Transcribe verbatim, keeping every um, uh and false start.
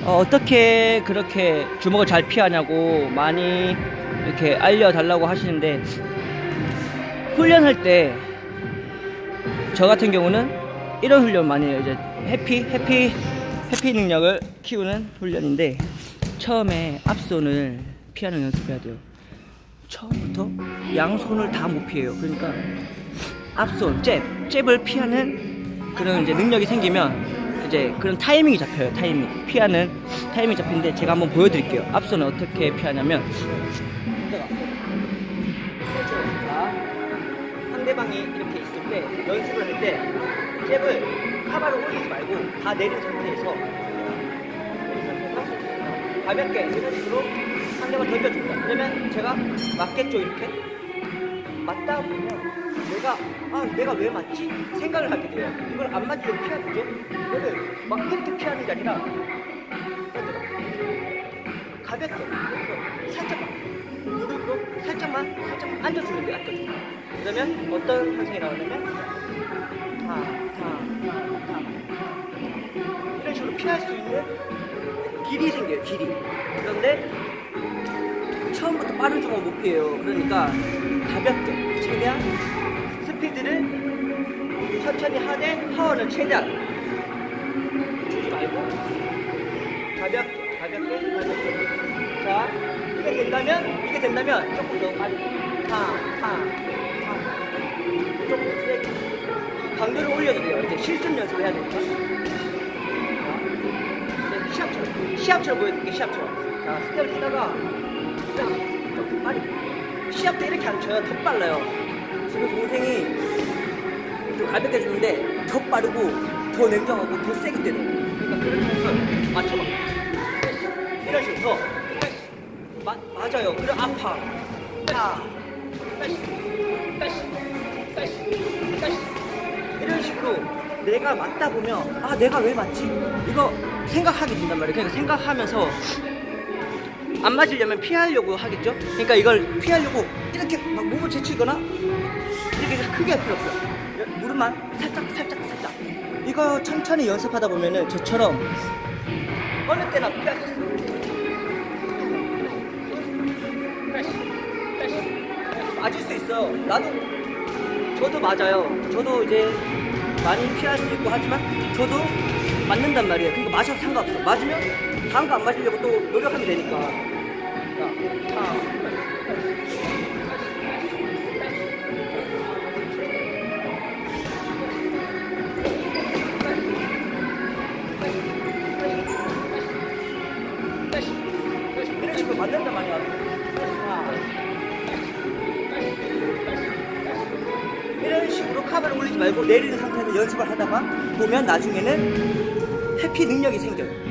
어, 어떻게 그렇게 주먹을 잘 피하냐고 많이 이렇게 알려달라고 하시는데, 훈련할 때 저 같은 경우는 이런 훈련 많이 해요. 이제 해피 해피 해피 능력을 키우는 훈련인데, 처음에 앞손을 피하는 연습해야 돼요. 처음부터 양손을 다 못 피해요. 그러니까 앞손 잽 잽을 피하는 그런 이제 능력이 생기면 이제 그런 타이밍이 잡혀요. 타이밍 피하는 타이밍이 잡히는데, 제가 한번 보여드릴게요. 앞손을 어떻게 피하냐면, 상대방이 이렇게 있을 때 연습을 할 때 잽을 카바로 올리지 말고 다 내린 상태에서 가볍게 이런 식으로 상대방 던져줍니다. 그러면 제가 맞겠죠. 이렇게 맞다 보면 내가 아 내가 왜 맞지? 생각을 하게 돼요. 이걸 안 맞으려고 피하는 거죠. 이거를 막 이렇게 피하는 게 아니라 가볍게 살짝만 무릎으로 살짝만 살짝만 앉아주는 게 앉아주는. 그러면 어떤 현상이 나오냐면 다, 다, 다 이런 식으로 피할 수 있는 길이 생겨요. 길이. 그런데 처음부터 빠른 쪽은 못 피해요. 그러니까 가볍게 최대한 스피드를 천천히 하되 파워는 최대한 주지 말고 가볍게 가볍게 가볍게. 자, 이게 된다면 이게 된다면 조금 더 빨리 타, 타. 조금 세게 강도를 올려도 돼요. 이제 실전 연습을 해야 되니까. 자, 시합처럼 시합처럼 보여드릴게. 시합처럼. 자, 스텝을 치다가 좀 빨리. 시합 때 이렇게 안 쳐요. 더 빨라요. 지금 동생이 좀 가볍게 주는데 더 빠르고 더 냉정하고 더 세게 때려요. 그러니까 그런 연습을 맞춰봐. 이런 식으로 더 마, 맞아요. 그래 아파. 자, 이런 식으로 내가 맞다 보면 아 내가 왜 맞지? 이거 생각하게 된단 말이에요. 그러니까 생각하면서 안 맞으려면 피하려고 하겠죠? 그러니까 이걸 피하려고 이렇게 막 몸을 제치거나 이렇게 크게 할 필요 없어요. 무릎만 살짝 살짝 살짝. 이거 천천히 연습하다 보면은 저처럼 어느 때나 피할 수 있어요. 맞을 수 있어. 나도 저도 맞아요. 저도 이제 많이 피할 수 있고 하지만 저도 맞는단 말이에요. 그러니까 맞아도 상관없어. 맞으면 다음 거 안 맞으려고 또 노력하면 되니까. 자, 자. 이런 식으로 맞는단 말이야. 이런 식으로 카바를 올리지 말고 내리는 상태에서 연습을 하다가 보면 나중에는 회피 능력이 생겨요.